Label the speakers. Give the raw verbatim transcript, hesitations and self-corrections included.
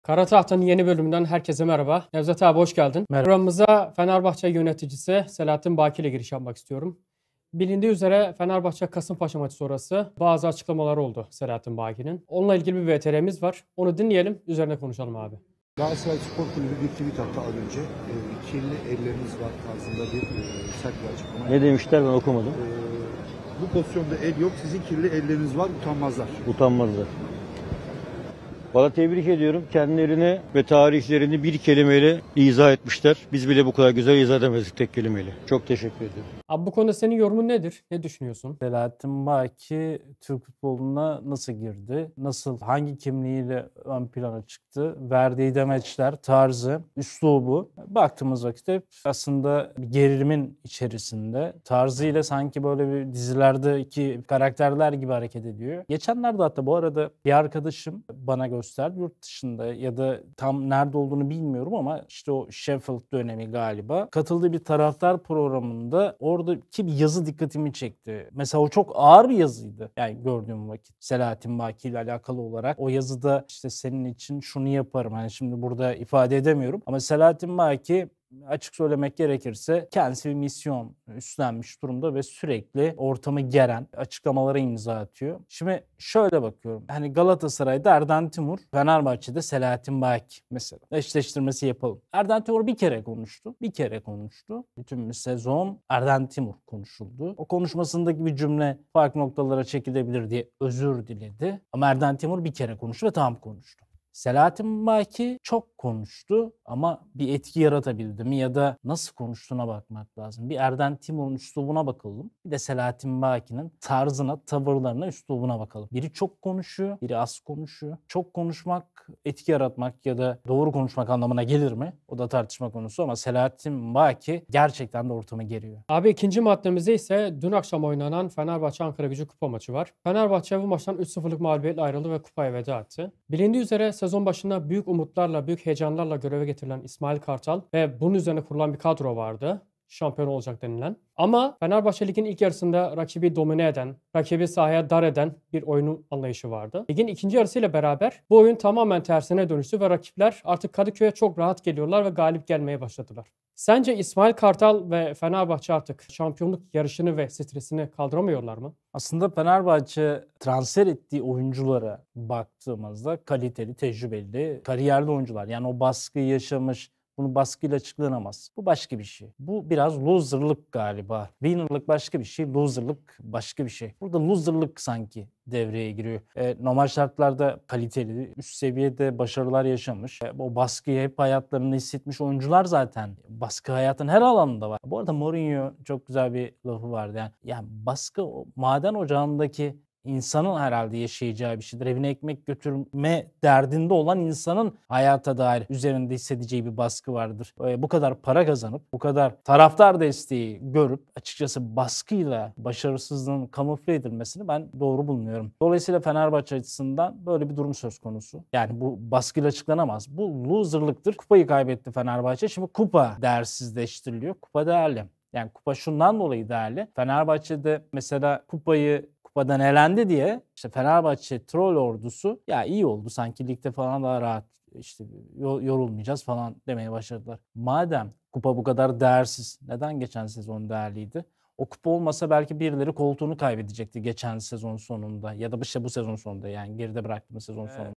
Speaker 1: Kara Tahta'nın yeni bölümünden herkese merhaba. Nevzat abi hoş geldin.
Speaker 2: Merhaba.
Speaker 1: Programımıza Fenerbahçe yöneticisi Selahattin Baki ile giriş yapmak istiyorum. Bilindiği üzere Fenerbahçe Kasımpaşa maçı sonrası bazı açıklamaları oldu Selahattin Baki'nin. Onunla ilgili bir V T R'miz var. Onu dinleyelim, üzerine konuşalım abi.
Speaker 3: Galatasaray Spor Kulübü bir tweet attı az önce. E, kirli elleriniz var tarzında bir e, sert bir açıklama.
Speaker 2: Ne demişler, ben okumadım.
Speaker 3: E, bu pozisyonda el yok, sizin kirli elleriniz var, utanmazlar.
Speaker 2: Utanmazlar. Valla tebrik ediyorum. Kendilerini ve tarihlerini bir kelimeyle izah etmişler. Biz bile bu kadar güzel izah edemezdik tek kelimeyle. Çok teşekkür ediyorum.
Speaker 1: Abi bu konuda senin yorumun nedir? Ne düşünüyorsun?
Speaker 4: Selahattin Baki Türk futboluna nasıl girdi? Nasıl, hangi kimliğiyle ön plana çıktı? Verdiği demeçler, tarzı, üslubu. Baktığımız vakit hep aslında bir gerilimin içerisinde. Tarzıyla sanki böyle bir dizilerdeki karakterler gibi hareket ediyor. Geçenlerde hatta bu arada bir arkadaşım bana gösterdi, yurt dışında ya da tam nerede olduğunu bilmiyorum ama işte o Sheffield dönemi galiba. Katıldığı bir taraftar programında oradaki bir yazı dikkatimi çekti. Mesela o çok ağır bir yazıydı. Yani gördüğüm vakit Selahattin Baki ile alakalı olarak. O yazıda işte senin için şunu yaparım. Hani şimdi burada ifade edemiyorum. Ama Selahattin Baki, açık söylemek gerekirse, kendisi bir misyon üstlenmiş durumda ve sürekli ortamı geren açıklamalara imza atıyor. Şimdi şöyle bakıyorum. Hani Galatasaray'da Erden Timur, Fenerbahçe'de Selahattin Baki mesela. Eşleştirmesi yapalım. Erden Timur bir kere konuştu. Bir kere konuştu. Bütün bir sezon Erden Timur konuşuldu. O konuşmasındaki bir cümle farklı noktalara çekilebilir diye özür diledi. Ama Erden Timur bir kere konuştu ve tam konuştu. Selahattin Baki çok konuştu ama bir etki yaratabildi mi ya da nasıl konuştuğuna bakmak lazım. Bir Erden Timur'un üslubuna bakalım. Bir de Selahattin Baki'nin tarzına, tavırlarına, üslubuna bakalım. Biri çok konuşuyor, biri az konuşuyor. Çok konuşmak etki yaratmak ya da doğru konuşmak anlamına gelir mi? O da tartışma konusu ama Selahattin Baki gerçekten de ortamı geriyor.
Speaker 1: Abi ikinci maddemizde ise dün akşam oynanan Fenerbahçe Ankaragücü kupa maçı var. Fenerbahçe bu maçtan üç sıfırlık mağlubiyetle ayrıldı ve kupaya veda etti. Bilindiği üzere sezon başında büyük umutlarla, büyük heyecanlarla göreve getirilen İsmail Kartal ve bunun üzerine kurulan bir kadro vardı. Şampiyon olacak denilen. Ama Fenerbahçe Lig'in ilk yarısında rakibi domine eden, rakibi sahaya dar eden bir oyun anlayışı vardı. Ligin ikinci yarısıyla beraber bu oyun tamamen tersine dönüştü ve rakipler artık Kadıköy'e çok rahat geliyorlar ve galip gelmeye başladılar. Sence İsmail Kartal ve Fenerbahçe artık şampiyonluk yarışını ve stresini kaldıramıyorlar mı?
Speaker 4: Aslında Fenerbahçe transfer ettiği oyunculara baktığımızda kaliteli, tecrübeli, kariyerli oyuncular. Yani o baskıyı yaşamış, bunu baskıyla açıklanamaz. Bu başka bir şey. Bu biraz loserlık galiba. Winnerlık başka bir şey, loserlık başka bir şey. Burada loserlık sanki devreye giriyor. E, normal şartlarda kaliteli, üst seviyede başarılar yaşamış. E, o baskıyı hep hayatlarında hissetmiş oyuncular zaten. Baskı hayatın her alanında var. Bu arada Mourinho çok güzel bir lafı vardı. Yani, yani baskı maden ocağındaki İnsanın herhalde yaşayacağı bir şeydir. Evine ekmek götürme derdinde olan insanın hayata dair üzerinde hissedeceği bir baskı vardır. Bu kadar para kazanıp, bu kadar taraftar desteği görüp açıkçası baskıyla başarısızlığın kamufle edilmesini ben doğru bulmuyorum. Dolayısıyla Fenerbahçe açısından böyle bir durum söz konusu. Yani bu baskıyla açıklanamaz. Bu loserlıktır. Kupayı kaybetti Fenerbahçe. Şimdi kupa değersizleştiriliyor. Kupa değerli. Yani kupa şundan dolayı değerli. Fenerbahçe'de mesela kupayı kupadan elendi diye işte Fenerbahçe troll ordusu ya iyi oldu sanki ligde falan daha rahat işte yorulmayacağız falan demeye başladılar. Madem kupa bu kadar değersiz, neden geçen sezon değerliydi? O kupa olmasa belki birileri koltuğunu kaybedecekti geçen sezon sonunda ya da işte bu sezon sonunda, yani geride bıraktığımız sezon sonunda.